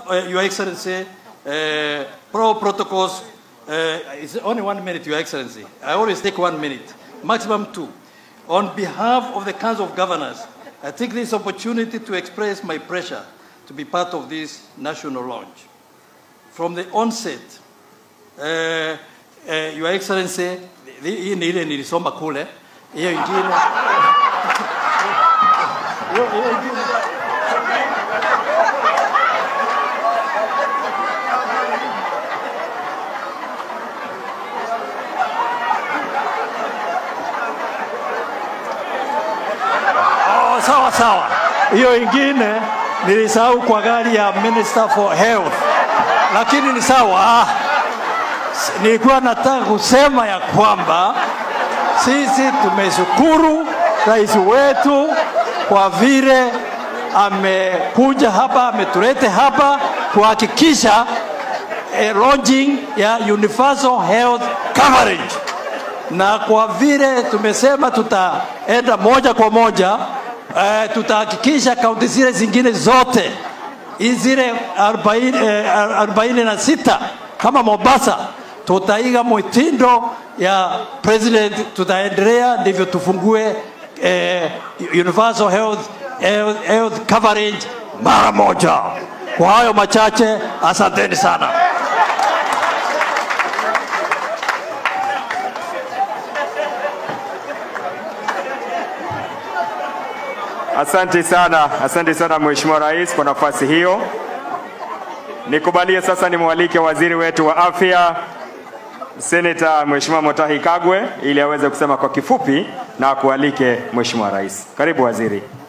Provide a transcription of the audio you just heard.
Your Excellency, protocols, it's only 1 minute, Your Excellency. I always take 1 minute, maximum 2. On behalf of the Council of Governors, I take this opportunity to express my pressure to be part of this national launch. From the onset, Your Excellency, hii ni ile nilisoma kule, hiyo ingine. Sawa. Hiyo ingine nilisahau kwa gari ya Minister for Health. Lakini ni sawa. Nilikuwa nataka kusema ya kwamba sisi tumeshukuru rais wetu kwa vile amekuja hapa, ametulete hapa kuhakikisha launching ya universal health coverage. Na kwa vile tumesema tutaenda moja kwa moja, tutahakikisha kaunti zile zingine zote zile 46 kama Mombasa tutaiga mtindo ya president, tutaendelea ndivyo tufungue universal health coverage mara moja. Kwa hayo machache, asanteni sana. Asante sana Mheshimiwa Rais kwa nafasi hiyo. Nikubalie sasa nimwalike waziri wetu wa afya, Senator Mheshimiwa Mutahi Kagwe, ili aweze kusema kwa kifupi na kualike Mheshimiwa Rais. Karibu waziri.